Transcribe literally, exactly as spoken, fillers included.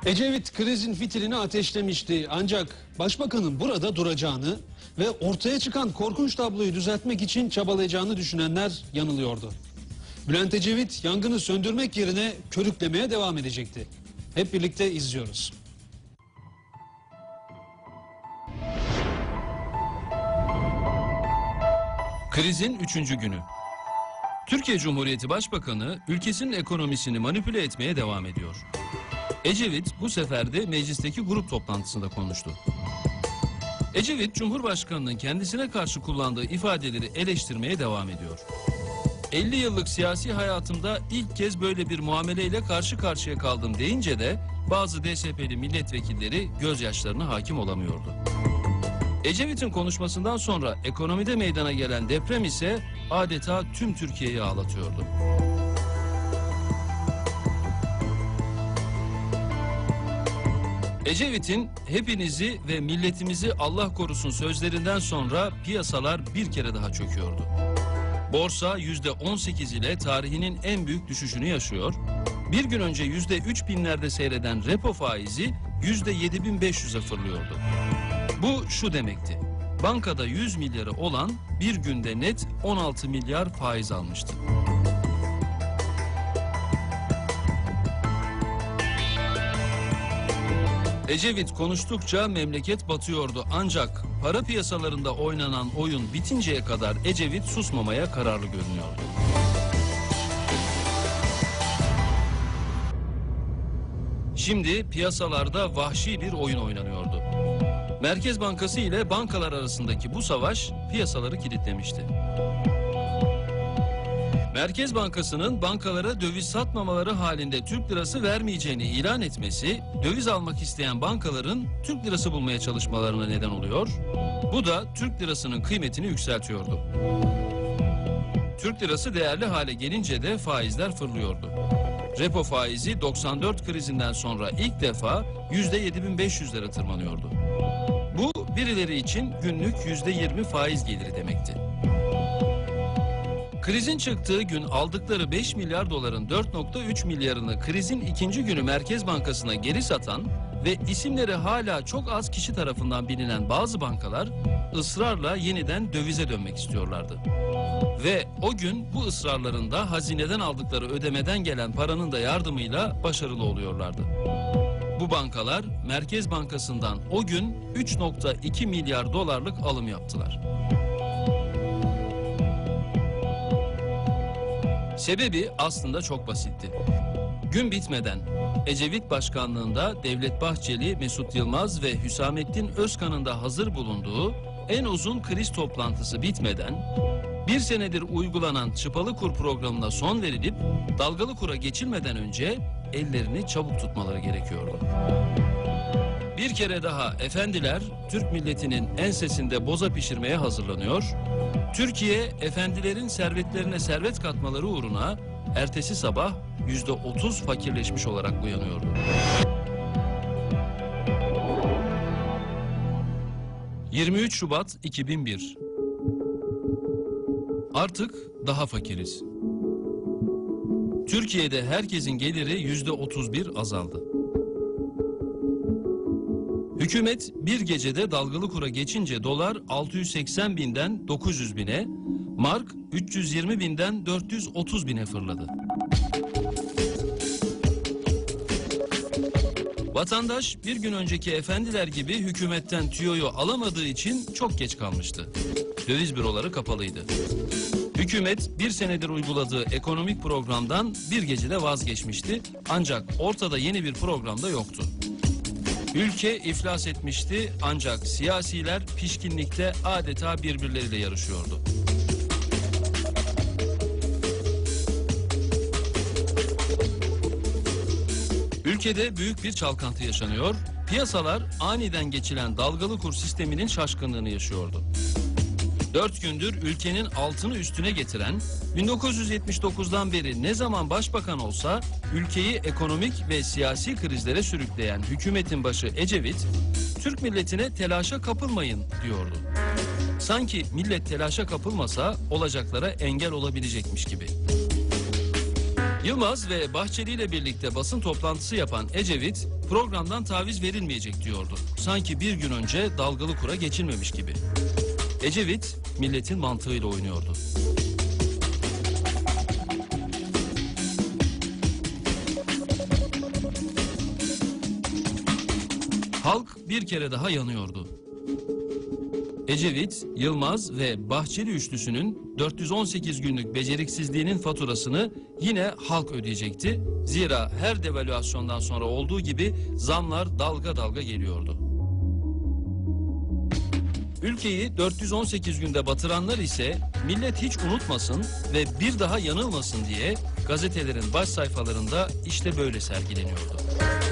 Ecevit krizin fitilini ateşlemişti, ancak başbakanın burada duracağını ve ortaya çıkan korkunç tabloyu düzeltmek için çabalayacağını düşünenler yanılıyordu. Bülent Ecevit yangını söndürmek yerine körüklemeye devam edecekti. Hep birlikte izliyoruz. Krizin üçüncü günü. Türkiye Cumhuriyeti Başbakanı ülkesinin ekonomisini manipüle etmeye devam ediyor. Ecevit bu sefer de meclisteki grup toplantısında konuştu. Ecevit, Cumhurbaşkanı'nın kendisine karşı kullandığı ifadeleri eleştirmeye devam ediyor. elli yıllık siyasi hayatımda ilk kez böyle bir muameleyle karşı karşıya kaldım deyince de bazı D S P'li milletvekilleri gözyaşlarına hakim olamıyordu. Ecevit'in konuşmasından sonra ekonomide meydana gelen deprem ise adeta tüm Türkiye'yi ağlatıyordu. Ecevit'in hepinizi ve milletimizi Allah korusun sözlerinden sonra piyasalar bir kere daha çöküyordu. Borsa yüzde on sekiz ile tarihinin en büyük düşüşünü yaşıyor. Bir gün önce yüzde üç binlerde seyreden repo faizi yüzde yedi bin beş yüze fırlıyordu. Bu şu demekti: bankada yüz milyarı olan bir günde net on altı milyar faiz almıştı. Ecevit konuştukça memleket batıyordu, ancak para piyasalarında oynanan oyun bitinceye kadar Ecevit susmamaya kararlı görünüyordu. Şimdi piyasalarda vahşi bir oyun oynanıyordu. Merkez Bankası ile bankalar arasındaki bu savaş piyasaları kilitlemişti. Merkez Bankası'nın bankalara döviz satmamaları halinde Türk lirası vermeyeceğini ilan etmesi, döviz almak isteyen bankaların Türk lirası bulmaya çalışmalarına neden oluyor. Bu da Türk lirasının kıymetini yükseltiyordu. Türk lirası değerli hale gelince de faizler fırlıyordu. Repo faizi doksan dört krizinden sonra ilk defa yüzde yedi bin beş yüzlere tırmanıyordu. Bu birileri için günlük yüzde yirmi faiz geliri demekti. Krizin çıktığı gün aldıkları beş milyar doların dört nokta üç milyarını krizin ikinci günü Merkez Bankası'na geri satan ve isimleri hala çok az kişi tarafından bilinen bazı bankalar ısrarla yeniden dövize dönmek istiyorlardı. Ve o gün bu ısrarlarında hazineden aldıkları ödemeden gelen paranın da yardımıyla başarılı oluyorlardı. Bu bankalar Merkez Bankası'ndan o gün üç nokta iki milyar dolarlık alım yaptılar. Sebebi aslında çok basitti. Gün bitmeden Ecevit başkanlığında Devlet Bahçeli, Mesut Yılmaz ve Hüsamettin Özkan'ın da hazır bulunduğu en uzun kriz toplantısı bitmeden bir senedir uygulanan çıpalı kur programına son verilip dalgalı kura geçilmeden önce ellerini çabuk tutmaları gerekiyordu. Bir kere daha efendiler Türk milletinin ensesinde boza pişirmeye hazırlanıyor. Türkiye efendilerin servetlerine servet katmaları uğruna ertesi sabah yüzde otuz fakirleşmiş olarak uyanıyordu. yirmi üç Şubat iki bin bir. Artık daha fakiriz. Türkiye'de herkesin geliri yüzde otuz bir azaldı. Hükümet bir gecede dalgalı kura geçince dolar altı yüz seksen binden dokuz yüz bine, mark üç yüz yirmi binden dört yüz otuz bine fırladı. Vatandaş bir gün önceki efendiler gibi hükümetten tüyoyu alamadığı için çok geç kalmıştı. Döviz büroları kapalıydı. Hükümet bir senedir uyguladığı ekonomik programdan bir gecede vazgeçmişti, ancak ortada yeni bir program da yoktu. Ülke iflas etmişti, ancak siyasiler pişkinlikte adeta birbirleriyle yarışıyordu. Ülkede büyük bir çalkantı yaşanıyor, piyasalar aniden geçilen dalgalı kur sisteminin şaşkınlığını yaşıyordu. Dört gündür ülkenin altını üstüne getiren, bin dokuz yüz yetmiş dokuzdan beri ne zaman başbakan olsa ülkeyi ekonomik ve siyasi krizlere sürükleyen hükümetin başı Ecevit, Türk milletine telaşa kapılmayın diyordu. Sanki millet telaşa kapılmasa olacaklara engel olabilecekmiş gibi. Yılmaz ve Bahçeli ile birlikte basın toplantısı yapan Ecevit, programdan taviz verilmeyecek diyordu. Sanki bir gün önce dalgalı kura geçilmemiş gibi. Ecevit, milletin mantığıyla oynuyordu. Halk bir kere daha yanıyordu. Ecevit, Yılmaz ve Bahçeli üçlüsünün dört yüz on sekiz günlük beceriksizliğinin faturasını yine halk ödeyecekti. Zira her devalüasyondan sonra olduğu gibi zamlar dalga dalga geliyordu. Ülkeyi dört yüz on sekiz günde batıranlar ise millet hiç unutmasın ve bir daha yanılmasın diye gazetelerin baş sayfalarında işte böyle sergileniyordu.